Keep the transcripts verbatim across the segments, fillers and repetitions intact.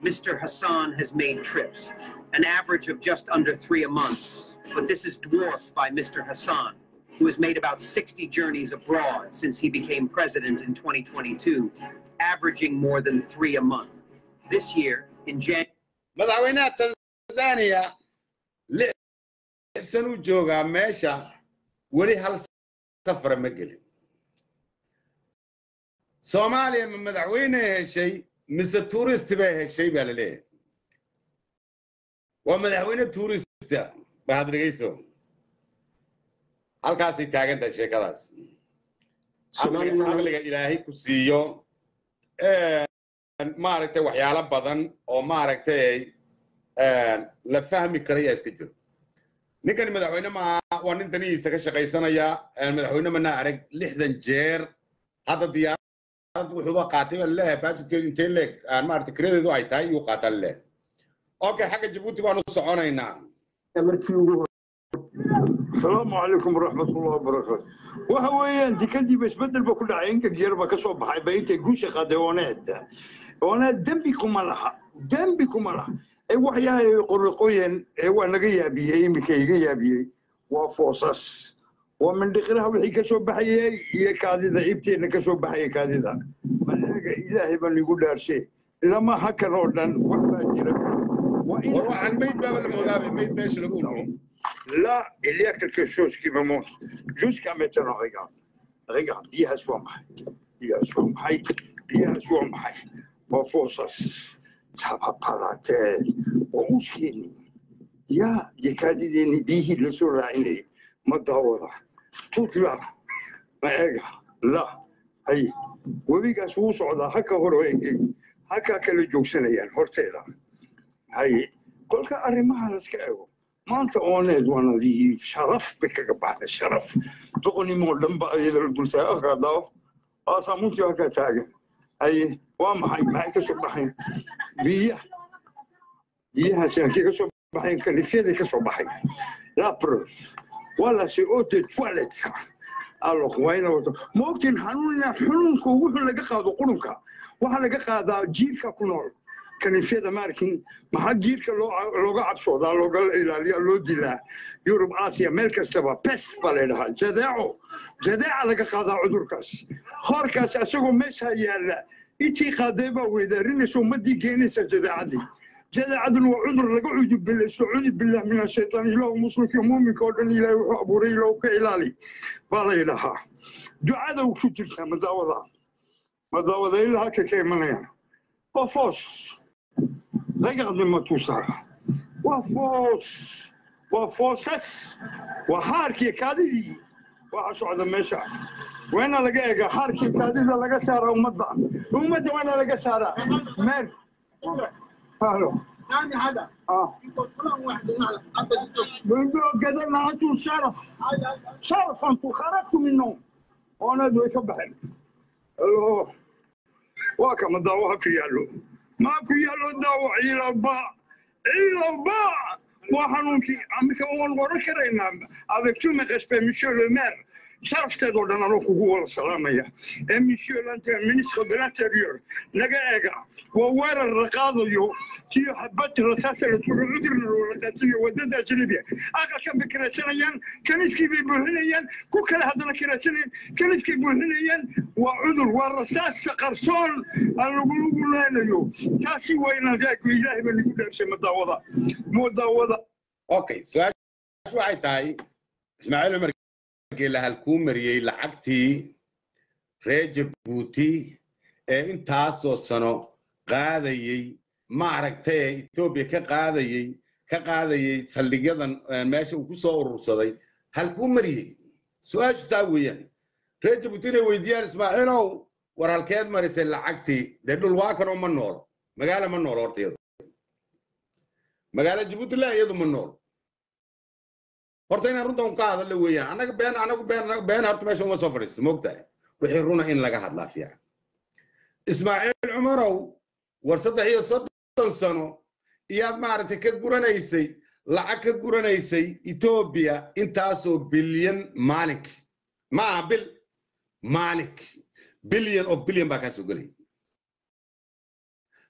Mister Hassan has made trips, an average of just under three a month, but this is dwarfed by Mister Hassan, who has made about sixty journeys abroad since he became president in twenty twenty-two, averaging more than three a month. This year, in January... madaxweynaha Tanzania lix sano jooga meesha wali hal safar ma gelin. Soomaaliya ma madaxweyne heshay mise tourist bay heshay baa la leeyahay. Waa madaxweyne tourist baad dhageyso. halkaas ay taagan tahay sheekadaas. Aqliga Ilaahay ku siiyo ee maaragtay waxyaalo badan oo maaragtay ee la fahmi karaya iska jiro. ninkan madaxweyne ma waa nin danihiisa ka shaqaysanaya madaxweyne ma arag lixdan jeer hadda diyaarad wuxuu qaatay leeyahay budgetkeedu intee leeg aan maaragtay kireedu ay tahay uu qaataa leeyahay. okay xagga Djibouti baanu soconaynaa. السلام عليكم ورحمة الله وبركاته. وهو أنت كذي بس بدل بكل عين كجير بكسب بحي بيت جوش قدوانات. وانا دمبكم علىها دمبكم علىها. أي وحيا يقرقين أي وانا جاي بيه أي مكي جاي بيه وفوسس ومن دخلها وحي كسب بحي يكادي ذا إبتين كسب بحي كادي ذا. من إلهي من يقول دار شيء لما حكى نودن وحنا جرا. وإن عن بيت باب المغابي بيت ماشي نقول. Là, il y a quelque chose qui me montre. Jusqu'à maintenant, regarde. Regarde, il y a son maï. Il y a son maï. Il y a son maï. Pour force, ça va pas la tête. Où est-ce qu'il est? Il y a des candidats qui disent le soleil. Madawada. Tout là. Mais regarde, là. Aïe. Vous voyez que sous ça, haka horoïngi. Haka que le joksenian, hortela. Aïe. Kolka arimaha laskaego. ما أنت أونيد وأنا ذي شرف بك بعد الشرف تقولي مولم بقى يدري الدنيا هذا أصلا هكا تاجر أي وام حي معي كسب حي بيه بيه هسه كي كسب حي كان في ذي كسب حي لا بروف ولا شيء أوت تواليت الله وين ممكن حنونا حنون كوجه لقى هذا قرنك وحنا لقى هذا جيل ككنول كان في هذا ماركين ما حد جيرك لو لو قاعد صودا لو قال إلى لو دلا يوروب آسيا أمريكا استوى بس بالله جذاعه جذاع لك هذا عذركاس خاركاس أسوق مش هيلا إتي قادمة وإذا رنسوا مدي جينيس جذاع دي جذاع دون وعذر لك عذر بالله سعودي بالله من الشيطان إله مسلك يومي كودن إله أبوري لو كإلالي بالله إلها دعاء ذو كتير مداوضة مداوضة إلها ككيمانيا وفوس Regarde-moi tout ça. وفوس وفوسس وحاركي كادي وعشو مشى وين لقى حاركي كادي لقى سارة ومضى ومضى وين لقى سارة مال هلو يعني هذا اه قدر معتو شرف شرف انتو خرجتوا منه وانا دويك بحر وكم ضوءك يالو ماكو يالو داو إلى باء إلى باء وحنونكي عمك أول مرة كرينا avec tout mes respects monsieur le maire شرفت دور دنا روكو هو السلامية monsieur ministre de l'intérieur نجاعة وورا الرقاض يو تيو حبت الرصاصة اللي تقول له درنا ولا تيجي ودنا جلبية أكل كم بكراسيان كان يسكي بيبرهنيان كوكل هذا الكراسيان كان يسكي بيبرهنيان وعذر والرصاص تقرصون القلوب لنا يو كاسي وين جاك وإلهي من يقول شيء مداوضة مداوضة أوكي سؤال شو عيتاي إسماعيل عمر لها الكومري لعقتي reer Djibouti ee intaasoo sano qaadayay ma aragtay Ethiopia ka qaadayay ka qaadayay saldhigyadan meesha uu ku soo urursaday halkuu mariyay su'aashu taa weeyaan reer Djibouti ay weydiiyaan Ismaaciilow war halkeed marisay lacagtii dee dhul waa kan oo ma nool magaalo ma nool horteedu magaalo Djibouti la iyadu ma nool horta inaan runta un ka hadallo weeyaan anaga been anagu been been horta meesha uma soo fadhiisto moogtahay wixii runa in laga hadlaa fiican Ismaaciil Cumarow war saddex iyo soddon sano iyaad maaragtay ka guranaysay lacag ka guranaysay Ethiopia intaasoo bilyan maalink ma bil maalink bilyan of bilyan baa ka soo galay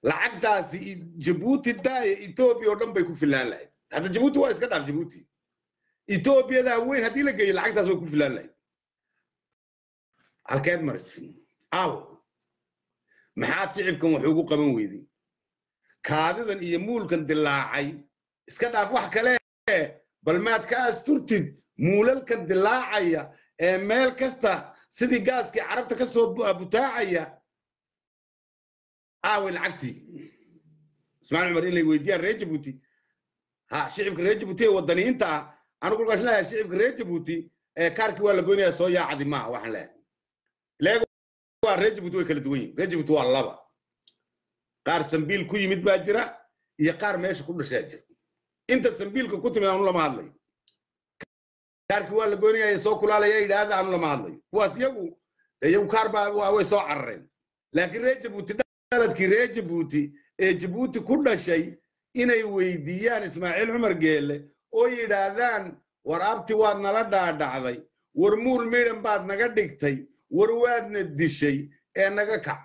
lacagtaasi Djibouti daay Ethiopia oo dhan bay ku filaan lahayd hadda Djibouti waa iska dhaaf Djibouti Ethiopia da weyn hadii la geeyo lacagtaas way ku filaan lahayd halkeed marsin aw maxaad shicibkan wax ugu qaban weydii kaadidan iyo muulkan dilaacay iska dhaaf wax kale bal maad ka asturtid muulalkan dilaacaya ee meel kasta sidii gaaskii carabta ka soo butaacaya aawi lacagtii ismaan umar inay weydiiyaan reer Djibouti ha shicibka reer Djibouti wadaniinta anigu waxaan leeyahay shicibka reer Djibouti ee kaarkii waa la goynayaa soo yaacadi ma waxaan leeyahay leego waa reer Djibouti way kala duwan yihiin reer Djibouti waa laba qaar sambiil ku yimid baa jira iyo qaar meesha ku dhashay jira inta sambiilka ku timid aan lama hadlayo kaarkii waa la goynayaa soo kulaalaya yiraahdo aan lama hadlayo kuwaas iyagu iyagu kaar baa way soo carareen laakiin reer Djibouti dadkii reer Djibouti ee Djibouti ku dhashay inay weydiiyaan Ismaaciil Cumar Geelle oo yiraahdaan war abti waad nala dhaadhacday war muul meedan baad naga dhigtay war waadna dishay ee naga kac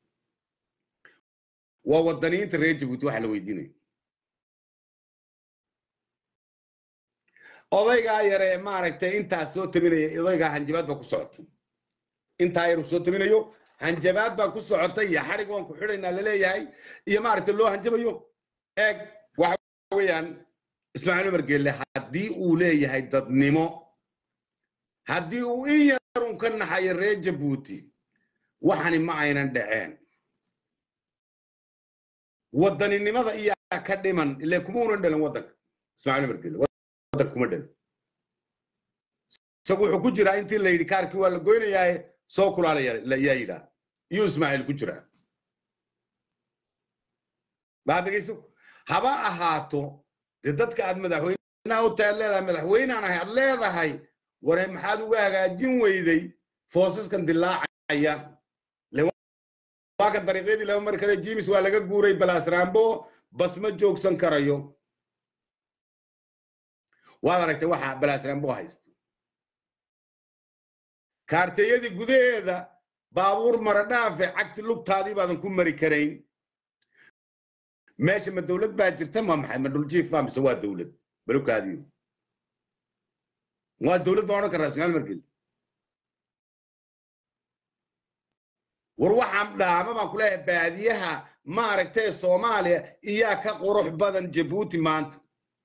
waa wadaniinta reer Djibouti waxa la weydiinay odayga yare maaragtay inta soo tabinaya odayga hanjabaad ba ku socotay inta yar soo tabinayo hanjabaad ba ku socotay ya xarig waan ku xidhaynaa la leeyahay iyo maaragtay loo hanjabayo eeg waxa weeyaan Ismaaciil Cumar Geelle hadii uu leeyahay dadnimo hadii uu in yar uu ka naxay reer Djibouti waxani ma aynan dhaceen wadaninimada iyo ka dhiman ilaa kuma unan dhalan wadanka Ismaaciil Cumar Geelle wadanka kuma dhalan sagu wuxuu ku jiraa intii la yiri kaarkii waa la goynayaa soo kulaalaya la yiraahdo iyo Ismaaciil ku jiraa baadagayso haba ahaato dadka aad madaxweynaha u taaleedahay madaxweynahan aad leedahay waray maxaad uga hagaajin weyday foosaskan dilaacaya waa ka dariiqadii laba mar kale James waa laga guuray Balaas Rambo bas ma joogsan karayo waa aragtay waxa Balaas Rambo haysto kaartayadii gudaheeda baabuur maradhaafe cagti lugtaadii baadan ku mari karayn meesha ma dawlad baa jirta ma maxay ma dhul jiif mise waa dawlad balukaadiyo waa dawlad baa oran karaa Ismaaciil Cumar Geelle war waxaan dhaama baan ku leeyahay baadiyaha ma aragtay Soomaaliya iyaa ka qurux badan Djibouti maanta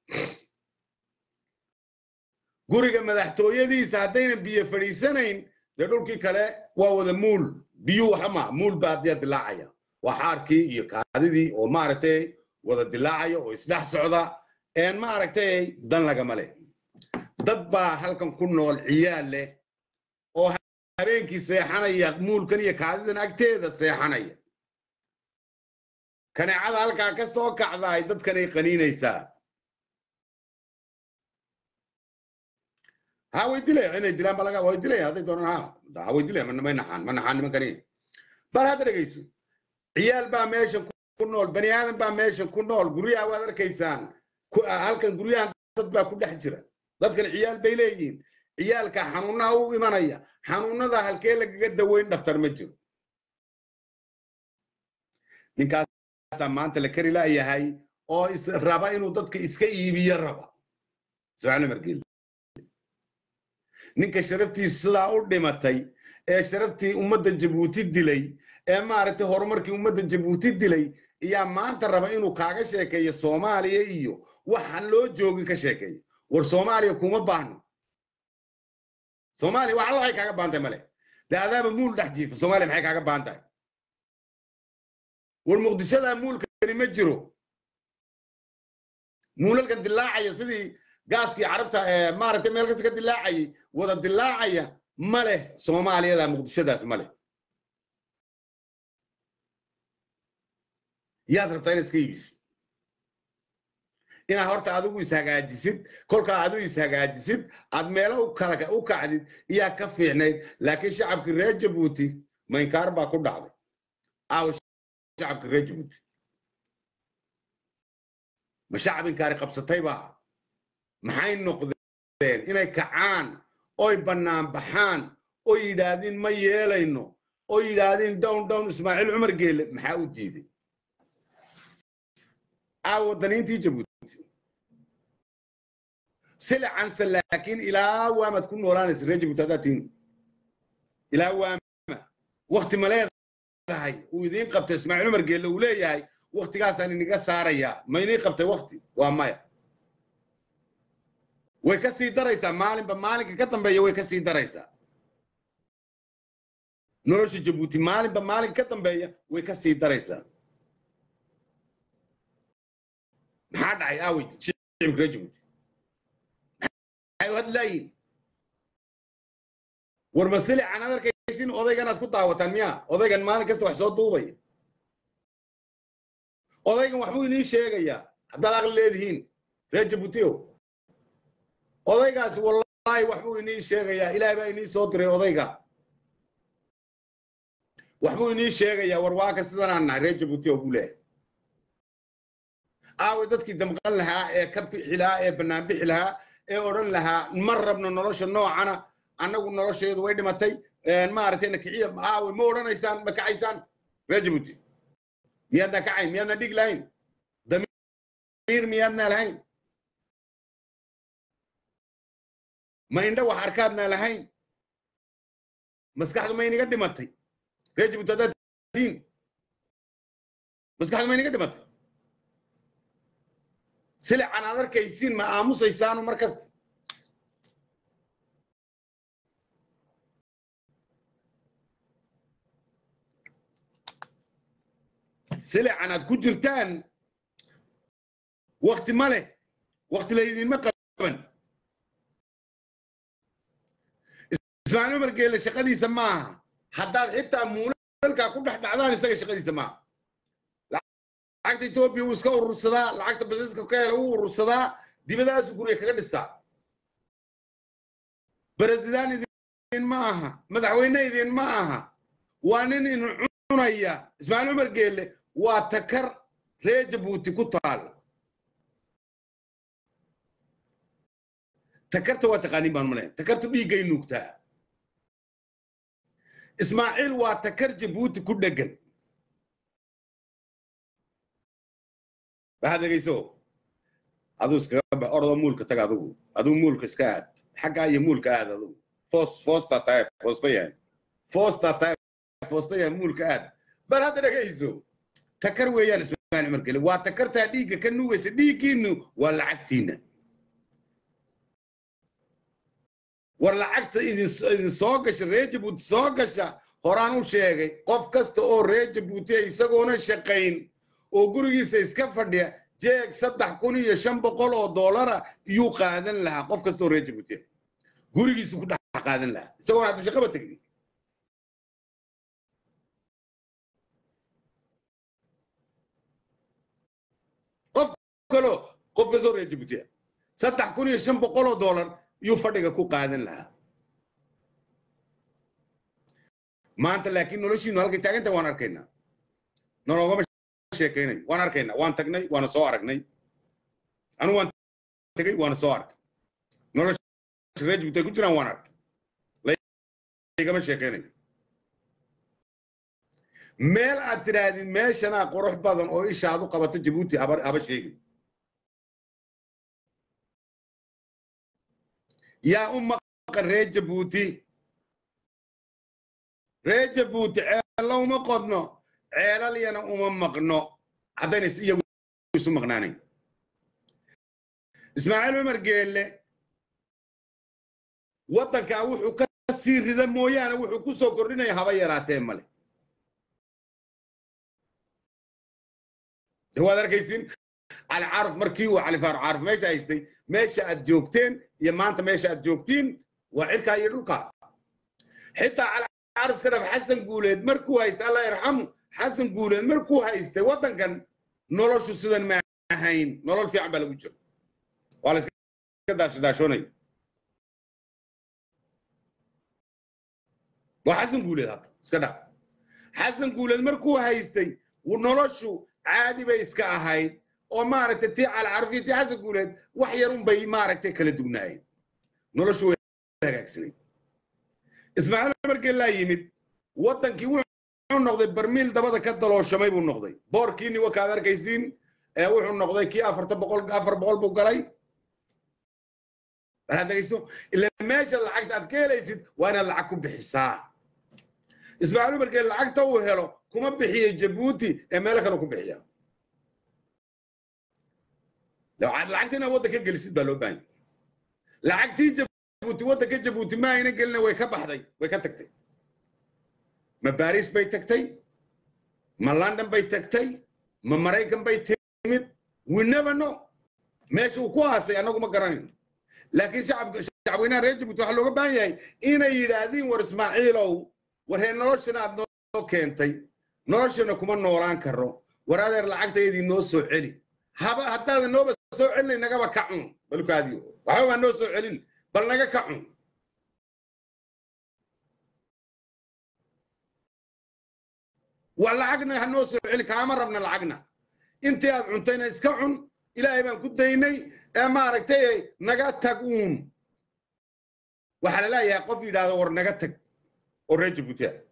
guriga madaxtooyadiisa hadayna biyo fadhiisanayn de dhulkii kale waa wada muul biyo waxa ma muul baa dilaacaya waxaarkii iyo kaadidii oo maaragtay wada dilaacayo oo isdhax socda een maaragtay dan laga male dad baa halkan ku nool ciyaal leh oo habeenkii seexanaya muulkan iyo kaadidan agteeda seexanaya kaneecada halkaa ka soo kacday dadkan ay qaniinaysaa ها ويدلي أنا يدلي ما لقى ويدلي هذا يدورنا ها ده ويدلي من ما ينحان ما نحان من كني بل هذا رجيس عيال با ماشي كنول بني آدم با ماشي كنول قرية وهذا كيسان هل كان قرية تطبع كل حجرة ذات كان عيال بيليين عيال كحنونا هو إيمانية حنونا ذا هل كيل قد وين دفتر مجر من كاس ما أنت لكري لا هي هاي أو إس الربا إنه ضدك إسكي بيربا سبحان مركيل ninka sharaftiisa sida u dhimatay ee sharaftii ummadda Djibouti dilay ee maaragtay horumarkii ummadda Djibouti dilay ayaa maanta raba inuu kaaga sheekeeyo Soomaaliya iyo waxaan loo joogin ka sheekeeyo war Soomaaliya kuma baahno Soomaaliya waxa la kaaga baantay male daadaba muul dhaxjiif Soomaaliya maxay kaaga baantay war Muqdishada muulkani ma jiro muulalkan dilaacaya sidii gaaskii carabta ee maaragtay meel kasta ka dilaacay wada dilaacaya male Soomaaliyada Muqdishadaas male yaad rabtaa inaad iska iibisid inaad horta adigu is hagaajisid kolka adigu is hagaajisid aad meelo u kala u kacdid iyaa ka fiicnayd laakiin shacabkii reer Djibouti ma inkaar baa ku dhacday aaw shacabkii reer Djibouti ma shacab inkaar qabsatay baa maxay noqdeen inay kacaan oy banaan baxaan oo yiraahdeen ma yeelayno oo yiraahdeen down down Ismaaciil Cumar Geelle maxaa u diiday أو دنينتي جبوتي سلع عن سلاكين إلى وما تكون ولا نسر جبوتي ذاتين إلى وما وقت ما لا هاي ويدين قبت اسماعيل عمر قال له ليه هاي وقت قاس أنا نقص ساريا ما يني قبت وقتي وما ويكسي دريسة مالين بمالك كتم بيا ويكسي دريسة نورش جبوتي مالين بمالك كتم بيا ويكسي دريسة هذا عي أوي شيء جبوتي أيوة هدلاين ورمسلي عن هذا الكيسين أضيق أنا تكون طاوة تنمية أضيق المالك كست وحصاد دوبي أضيق وحبوي ليش شيء جيا هذا أغلى ذهين رجبوتيو أضيق والله وحبوي ليش شيء جيا إلى بيني صدري أضيق وحبوي ليش شيء جيا ورواك سدنا عنا رجبوتيو بوله أو دتك دمقل لها كب حلا بنام بحلها أورن لها مرة من النرش النوع أنا أنا أقول نرش يد ويد متى ما أردنا كعيب أو مورنا إنسان بكعيسان رجبتي ميادنا كعين ميادنا ديك لاين دمير ميادنا لاين ما عنده وحركاتنا لاين مسكحة ما ينقدر متى رجبتي هذا دين مسكحة ما ينقدر متى سلع عن هذا كيسين ما آموس إنسان ومركز سلع عن هذا كجرتان وقت ماله وقت اللي ما قبل اسمعنا مرجع الشقة دي سماها حتى حتى مولك كل واحد عذان يسقي الشقة دي سماها لعقت إثيوبيا وسكوا الرصدا لعقت بزنس كايل والرصدا دي بدأ سكوريا كذا نستا برزدان يدين معها مدعوين يدين معها وانين عنايا اسمعنا مرجع واتكر رجبوتي كتال تكرت واتقاني بانمله تكرت بيجي نكتة اسماعيل واتكر جبوتي كدقن هذا كيسو هذا سكاب أرض ملك تقعدوا هذا ملك سكات حاجة أي ملك هذا فوس فوس تايب فوستيا فوس تايب فوستيا ملك هذا بل هذا كيسو تكر ويا اسماعيل مركل واتكرت ديك كنو ويس ديكينو ولا عكتينا ولا عكت إذا ساقش ريجب وتساقش هرانو شيء قف كست أو ريجب وتي يسقون الشقين وقريس إسكافرديا جاك صدق كوني يشم بقول أو دولار يقادن لها قف كست أو ريجب وتي قريس كده قادن لها سوى هذا شقة بتقدي قف كلو قف كست أو ريجب وتي صدق كوني يشم بقول أو دولار يفرق كو قادن لها ما أنت لكن نلوشي نهالك تاجن توان أركينا نروح مش شيكيني وان أركينا وان تكني وان صاركني أنا وان تكني وان صارك نلوش رج بتكون تنا وان أرك لا يجمع شيكيني ميل أترادين ميل شنا قروح بدن أو إيش هذا قبضت جبوتي أبر أبر شيء يا أم ريج بوتي ريج بوتي عيال وما قدنا عيال لي أنا أم مقنا هذا نسيه يسمى مقناني إسماعيل عمر قال لي وطنك وحو كسير ذا مويانا وحو كسو كورنا يا هبا يراتين مالي هو هذا كيسين على عارف مركيو على فار عارف ماشي هيستي ماشي أدجوكتين يا ما أنت ماشي أدجوكتين وعركا يدلكا حتى على عارف كده حسن قولد مركو هيست الله يرحمه حسن قولد مركو هيست وطن كان نولش السودان ما هين نولل في عمل وجه ولا كده شدا شوني وحسن قولد هذا كده حسن قولد مركو هيستي ونولشوا عادي بيسكا هاي ومارت تي على عرفيتي حسن قولد وحيرون بي مارت كلا دوناي نولشوا هاكسني اسماعيل عمر قال لا يمد وطنكي وحو نقضي برميل دبدا كدلو شمي بو نقضي بوركيني وكادر كيسين ee wuxuu noqday kii afarta boqol afar boqol buu galay هذا يسوع إلا ماشى العقد أتكلم وأنا العقد بحساب اسمعوا بركة العقد هو هلو كم بحية جيبوتي مالك أنا كم بحية لو عاد العقد أنا وده كجلس بالو باين العقد جيبوتي وده كجيبوتي ما هنا قلنا ويكبح ذي ويكتكتي ما باريس بيتكتي ما لندن بيتكتي ما مريكان بيتمد we never know ماشي وكواسي أنا كم قرانين لكن شعب شعبنا رجب وتحلو قبايا إنا يرادين ورسماعيلو ورهن نورشنا نو كنتي نورشنا كمان نوران كرو ورادر العقد يدي نو سوعلي هبا حتى نو بس سوعلي نجا بكعون بالكاديو وحوا نو سوعلي بل نجا كعون ولا عقنا هنو سوعلي كامر من العقنا أنت عنتينا إسكعون إلهي بان كديني ما ركتي نجا تقوم وحلا لا يا قفي دا ور نجا تق ورجب بتاع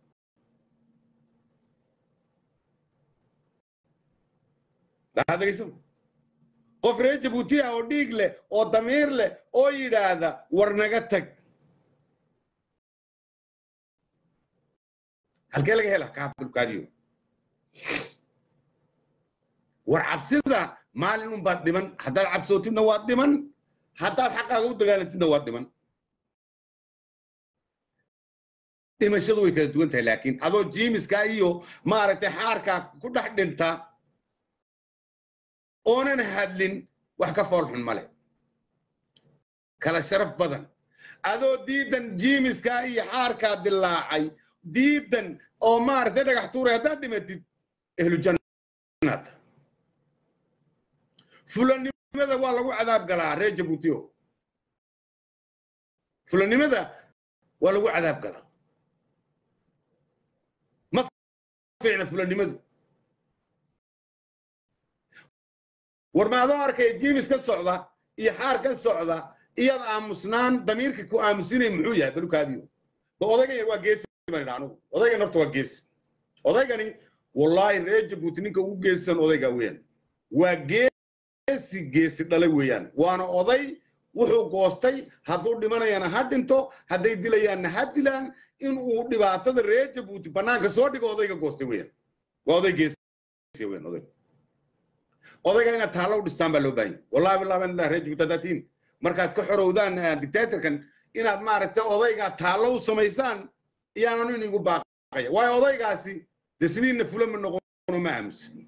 هذا اسم قف رجب بتاع او ديغله او ضميرله او يرادا ور نجا تق هل كلك هلا كابل كاديو ور عبسده مالين بعد دمن حتى العبسوتين نواد دمن حتى الحق أقول تقالت نواد دمن دم الشدوي كده وانت لكن هذا جيمس كايو ما رت حاركة كل حد انت أنا نهدلين وحكا فرح الملك كلا شرف بدن هذا ديدن جيمس كاي حاركة دلاعي ديدن أو ما رت ده حتوري هذا دمت أهل الجنات فلان لماذا والله عذاب قلا رجب بوتيو فلان لماذا والله عذاب قلا ما فعلا فلان لماذا ورما ظهر كي جيمس كالصعدة يحار كالصعدة يضع عمسنان ضميرك كو عمسيني محوية بلوك هذيو وضيقا يروا قيسي من العنو وضيقا نرتوا قيسي وضيقا والله رجب بوتينيك وقيسان وضيقا وين وقيسي جيسي جيسي دلي ويان وانا oday wuxuu goostay haduu dhimanayana hadinto haday dilayaan hadilaan in uu dhibaatada reeja buuti banaanka soo dhigo odayga goostay weeyaan waa oday geesi weeyaan oday odayga ina taalo u dhistaan baa loo baahan wallahi billahi in reeja buuti dadaatiin markaad ka xorowdaan dictatorkan inaad maaragtay odayga taalo u sameysaan iyaanu inigu baaqay way odaygaasi disidiina fulan ma noqono ma aamusin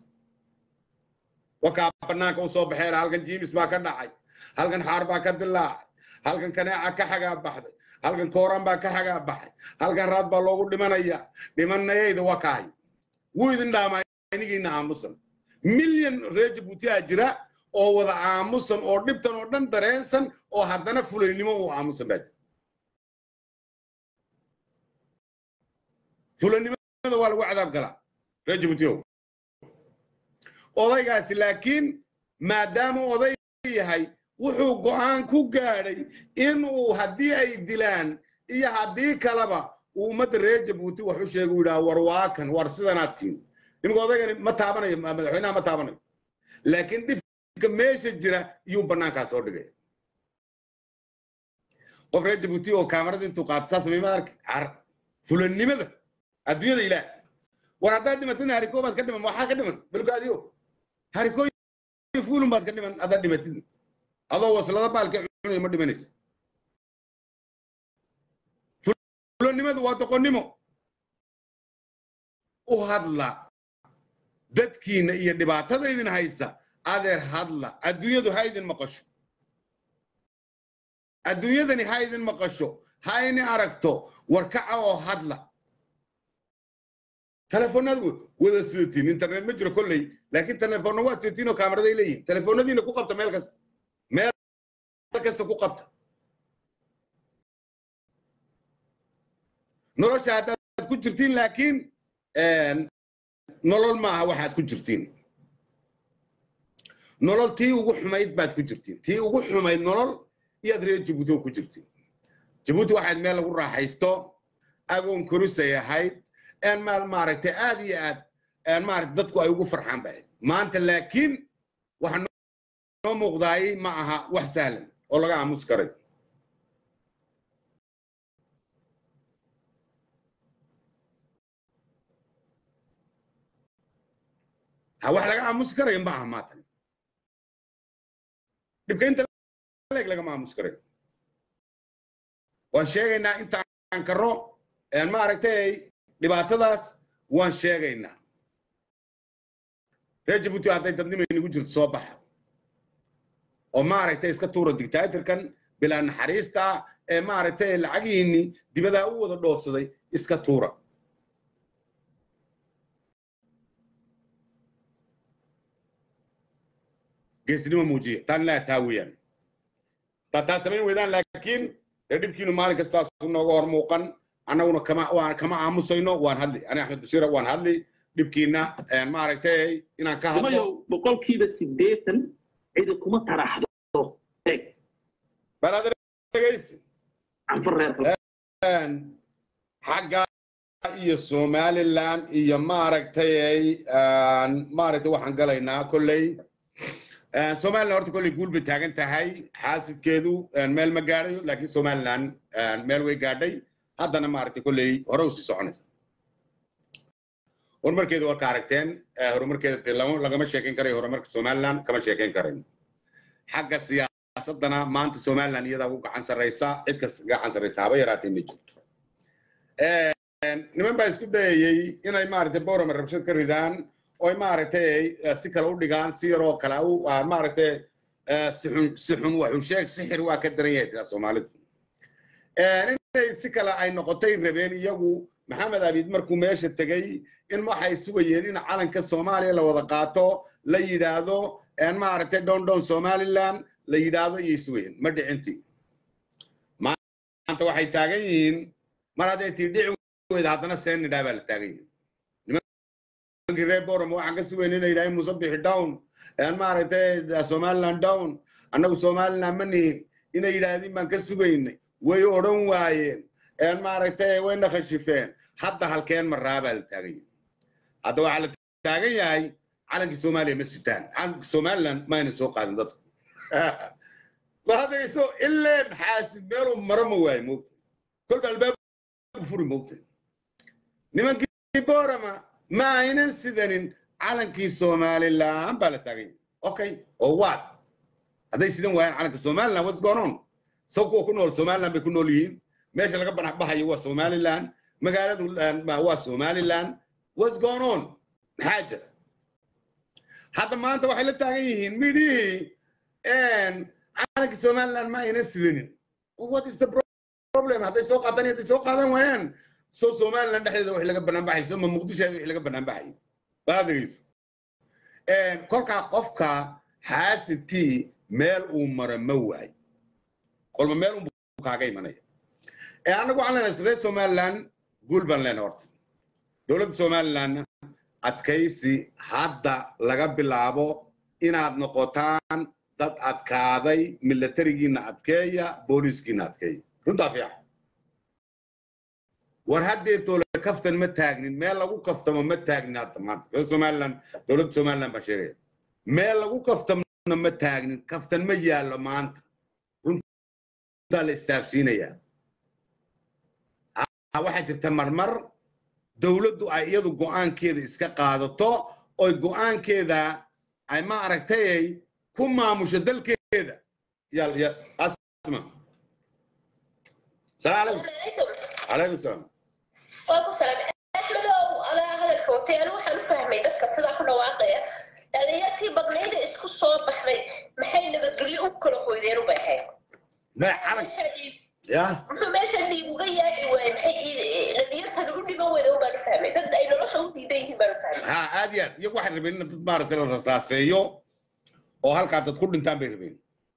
وكابناك وصوب حيل هالكن جيمس ما كان داعي هالكن حاربا كدلاع هالكن كناعة كحجة بحد هالكن كوران با كحجة بحد هالكن راد باللوغو دمانيا دمانيا إذا وكاي ويدن داما ينيجي ناموسن مليون رجبوتي أجرا أو وضع عاموسن أو دبتن أو دن درينسن أو هردنا فلاني ما عاموسن راج فلاني ما ولا وعذاب قلا رجبوتيو odaygaasi laakiin maadaama oday yahay wuxuu go'aan ku gaaray in uu hadii ay dilaan iyo hadii kalaba uu umad reeja buuti wax u sheego uu war waakan war sidanaatiin nimka odaygani ma taabanayo madaxweynaha ma taabanayo laakiin dibka meesha jira iyuu banaanka soo dhigay qof reeja buuti oo kaamarada intuu qaadsa sameeyay ark ar fulanimada adduunyada ilaa war hadaa dhimatana harikoobaad ka dhiman waxa ka dhiman bilkaadiyo harikooy fuulun baad ka dhiman adaa dhimatid adoo waslada baalka cunay ma dhimanaysa fulanimadu waa doqonnimo u hadla dadkiina iyo dhibaatada idin haysa adeer hadla adduunyadu ha idin maqasho adduunyadani ha idin maqasho ha idin aragto warkaca oo hadla تلفونات وذا سيتين إنترنت مجرى كله لكن تلفونات سيتين وكاميرا ذي ليه تلفونات دي نكو قبضة مالكس مالكس تكو قبضة نور شهادات كجرتين لكن نولول معها واحد كجرتين نولول تي وقو حمايد بعد كجرتين تي وقو حمايد نولول يدري جيبوتي كجرتين جيبوتي واحد مال وراح يستو أقوم كروسة يا حيد أن مال مارته آدي آد أن مارت دتكو أيوة فرحان بعد ما أنت لكن waxaan noo muuqdaay ma aha wax sahlan oo laga aamus karay ha wax laga aamus karay ma aha maatan dibka inta leeg laga aamus karay waan sheegaynaa intaan karo aan ma aragtay dhibaatadaas waan sheegaynaa reer Djibouti hadday dadnimo inagu jirto soo baxa oo ma aragtay iska tuura dictatorkan bilaa naxariista ee ma aragtay lacagiini dibada u wada dhoofsaday iska tuura geesnimo muujiya tan la taawiyaan tataa sameyn weydaan laakiin dhibkiinu maalin kasta soo nooga hor muuqan anaguna kama waan kama aamusayno waan hadli ana Axmed Bashiir waan hadli dhibkiina aan ma aragtay inaan ka hadlo boqolkiiba siddeetan cid kuma taraxdo eeg balad reegays anfarreer xagga iyo Somaliland iyo ma aragtay aan ma aragtay waxaan galaynaa kullay Somaliland horta kullay guul bay taagan tahay xaasidkeedu meel ma gaarayo laakiin Somaliland meel way gaadhay haddana ma aragtay kullay hore u sii soconaysa horumarkeedu waa ka aragteen horumarkeeda lagama sheekeyn karayo horumarka Somaliland kama sheekeyn karayn xagga siyaasadana maanta Somaliland iyada ugu gacan sareysa cid ka gacan sareysa haba yaraatay ma jirto ee niman baa isku dayay inay ma aragtay boorama rabshad ka ridaan oo ma aragtay si kale u dhigaan si yar oo kale u ma aragtay si xun si xun wax uu sheeg sixir waa ka daran yahay Soomaalidu ee inay si kale ay noqotay rabeen iyagu maxamed abid markuu meesha tagay in waxay sugayeen in calanka Soomaaliya la wada qaato la yiraahdo aan ma aragtay down down Somaliland la yiraahdo iyo sugayeen ma dhicinti maanta waxay taagan yihiin mar haday tii dhici weyd hadana seen nidhaabaa la taagan yihiin nimankii reer Boorama waxaan ka sugayn inay yidhahdeen Musabix down aan ma aragtay Somaliland down annagu Somaliland ma nihin inay yidhaahdeen baan ka sugaynay way odhan waayeen aan ma aragtay way naqashifeen hadda halkeen maraabaa la taagan yahay hadda waxa la taagan yahay calankii Soomaaliya ma sitaan calanka Somaliland ma ayna soo qaadin dadku وهذا يسوي إلا حاسد بيرو مرمى واي موت كل بالباب فوري موت نما كيبورا ما ما ينسدن على كي سومالي لا أم بالتاعي أوكي أو وات هذا يسدن وين على كي سومالي لا what's going on سوكو كنول سومالي لا بيكونوا لين ماشي لقى بنا بحي هو سومالي لان مقالة ما هو سومالي لان what's going on حاجة هذا ما أنت واحد للتاعيين ميدي and على Somaliland ما ينسدين. What is the problem? هذا سوق عطاني هذا سوق هذا وين؟ سو Somaliland هذا وحلا قبنا بحي ثم مقدس هذا وحلا قبنا بحي. هذا كيف؟ and كل كقفك حاسد كي مال عمر موعي. كل ما مال عمر كاجي مناي. أنا أقول على نسبة Somaliland قول بنلنا أرت. دولة Somaliland أتكيسي هذا لقب بالعبو إن عاد نقطان dad adkaaday militarigiina adkeeya booliskiina adkeeya runta fiican war haddii toole kaftan ma taagnin meel lagu kaftamo ma taagnin hadda maanta Somaliland dowladda Somaliland baa sheegaya meel lagu kaftamo ma taagnin kaftan ma yaalo maanta runta la istaabsiinaya waxa jirta marmar dowladdu ay iyadu go'aankeeda iska qaadato oo go'aankeeda ay ma aragtay كم مش دل كده يلا يلا اسمع السلام عليكم عليكم السلام وعليكم السلام احمد انا هذا الكوتي انا waxaan u fahmay dadka sida ku dhawaaqaya dhalinyartii badneyd isku soo baxday maxay nabadgelyo u kala hoydeen u baahay ma calan ya muxuu meesha dhiig uga yaacay way maxay dhalinyarta u dhiban wada u baan fahmay dad ay nolosha u diiday baan fahmay ha aad iyo aad iyagu waxay rabeen dad maartay la rasaaseeyo oo halka dad ku dhintaan bay rabeen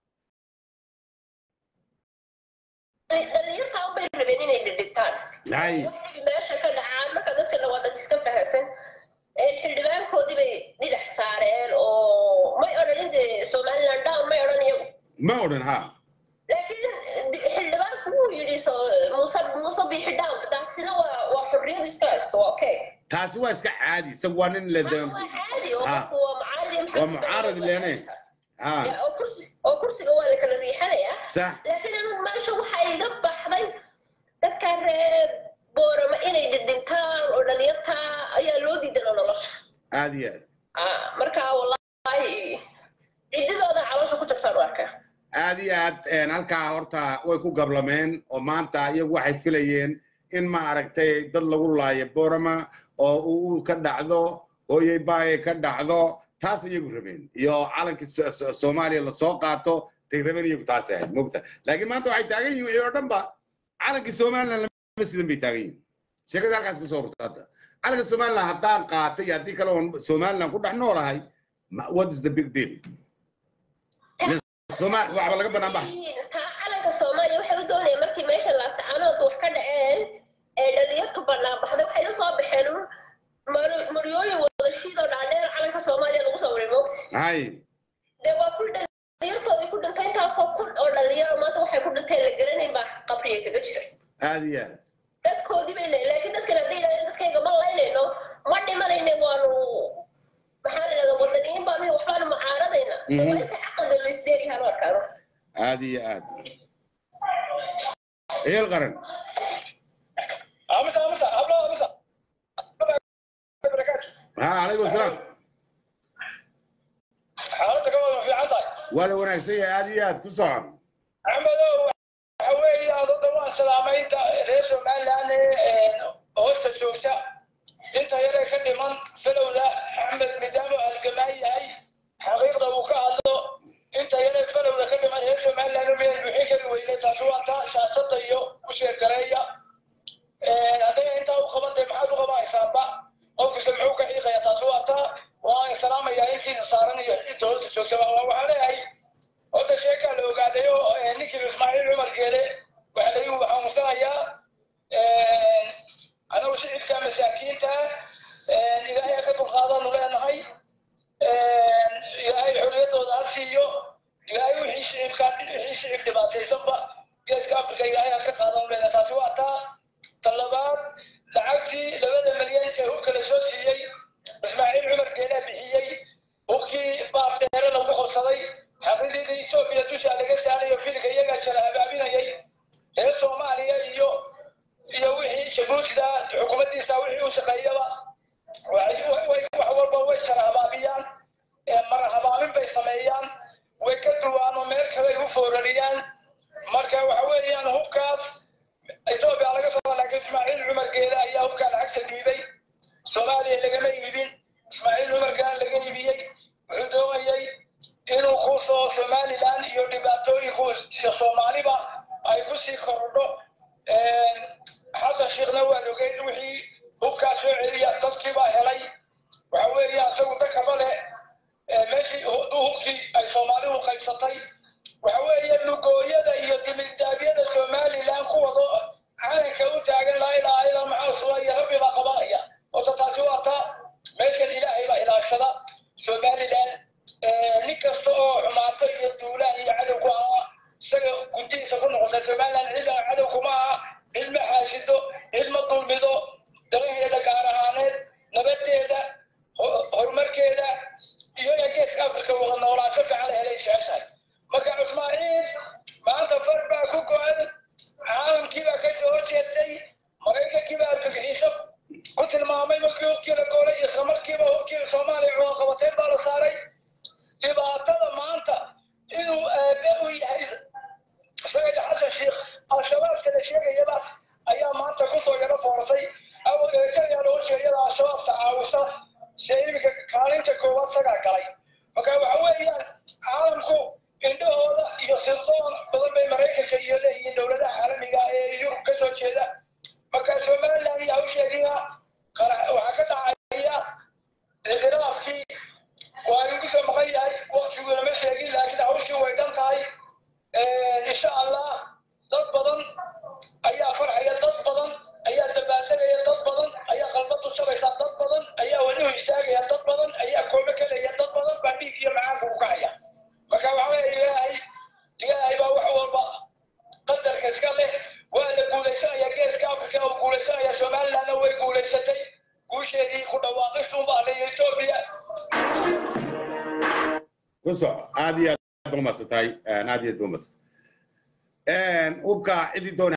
dhalinyarta u bay rabeen inay dhintaan hay meesha ka dhacaan marka dadka la wada iska fahansan ee xildhibaankoodii bay dhinac saareen oo may odhanin Somaliland down may odhanayo ma odhan ha laakiin xildhibaanku wuu yidhi Muuse Muuse bixi down taasina waa waa xurriyad iska haysto okay taasi waa iska caadi isagu waa nin la waa caadi oo waa macallim ومعارض اللي هنا اه او كرسي او كرسي هو اللي كان ريحانيا صح لكن انا ما شو waxay iga baxday dadka reer boorama inay dhidhintaan oo dhalinyarta ayaa loo diiday nolosha aad iyo aad ah marka wallahi cididooda caloosha ku jabtaan warka aad iyo aad een halkaa horta way ku gablameen oo maanta iyagu waxay filayeen in ma aragtay dad lagu laayo boorama oo uu ka dhacdo hooyay baay ka dhacdo taas iyagu rabeen iyo calanka Soomaaliya la soo qaato tigreebeen iyagu taas ahayd moogta laakiin maanta waxay taagan yihiin oo dhanba calanka Soomaaliya lama sidan bay taagan yihiin sheekada halkaas ku soo rurtada calanka Soomaaliya haddaan qaatay haddii kale oo Soomaaliya ku dhex noolahay what is the big deal Soomaaliya waxa laga banaan bax ta calanka Soomaaliya waxa uu doonayay markii meesha la saacanood wax ka dhaceen ee dhalinyartu banaan baxday waxay soo baxeen مريوي ودشيد ودعدين على كسوماليا لو صوري موقت هاي دابا كل دليرتو كل دنتين تاسو كل او دلير ما تو waxay ku dhintay la garanay ba qabriye kaga jiray aadiya dadkoodii bay laakiin dadka la diiday dadkayga ma leeyno ma dhimanayna waanu maxaa la yiraahdaa wadaniin baan waxaan mucaaradayna daba inta aqalda la isdeeri haro arkaro aadiya aad ee qaran amsa amsa ablo amsa ها عليكم السلام حالتك كمان في عطاي ولا وناسيه عاديات كسعن عملوا حوالي ضد الله سلامين رئيس مالان هوست جوجتا انت يرى كدمان فلولا احمد مدامو الجماعي هاي حقيقه وكاله انت يرى فلولا كدمان رئيس مالان من الحكر ويلي تاسواتا شاشته iyo u sheekareeya ee aday inta u qabatay maxaad u qabaysaa ba قف سمعوك حقيقة يا تاسواتا وسلام يا إنتي صارني يتوه تشوف سوا وعليه هاي هذا شيء كان لو قاعد يو نيكي إسماعيل عمر كده وعليه وحمصة يا أنا وشيء كان مساكين تا إذا هي كتب قاضي ولا نهاي إذا هي حرية وضعسيو إذا هي وحيش كان وحيش دباتي سبا جالس كافر كي إذا هي كقاضي ولا تاسواتا طلبات لعقتي لبدا مليان هو كلا سو سيي اسماعيل عمر جيلا بخيي وكي باب دheer lagu qorsaday xaqiiqdii Itoobiya dusha laga saarayo filka iyaga sharaabinayay ee Soomaaliya iyo iyo wixii shabuucda xukuumaddiisa wixii uu shaqeeyaba way way wax walba way sharaabiyaan ee marhabaabin bay sameeyaan way ka duwaan oo meel kale u foorariyaan marka waxa weeyaan hubkaas Itoobiya laga soo laagay Ismaaciil Umar Geela ayaa u kala cagta diiday Soomaaliya laga ma iibin Ismaaciil Umar Geela laga iibiyay wuxuu doonayay inuu ku soo Somaliland iyo dhibaatooyin ku iyo Soomaaliba ay ku sii kordho ee Xasan Sheekhna waa logay wixii hubka soo celiya dadkii baa helay waxa weeyaan isagu dadka bale ee meeshii hubkii ay Soomaalidu qaybsatay waxa weeyaan lugooyada iyo dibindaabiyada Somaliland ku wado calanka u taagan la ilaaha illa maxaa ya rabbi ba qabanaya oo taasi waa ta meesha ilaahay ba ilaashada Somaliland ee ninkasto oo xumaatay iyo duulaan iyo cadow ku ah isaga guntiisa ku noqotay Somaliland cid cadow kuma ah ilma xaasido ilma dulmido daraheeda gaar ahaaneed nabadeeda horumarkeeda iyo geeska Afrika wada noolaansho fiican helay shacabka marka Ismaaciil maanta farba ku go'an caalamkii baa ka soo jeestay Mareykankii baa argagixisay ku tilmaamay markii uu kala goolay isla markiiba hubkii Soomaaliya oo qabatay baa la saaray dhibaatada maanta inuu aabe u yahay Sayid Xasan Sheekh al-Shabaab kala كسر عادي دومت تاي عادي دومت. أن وبكا عدي دون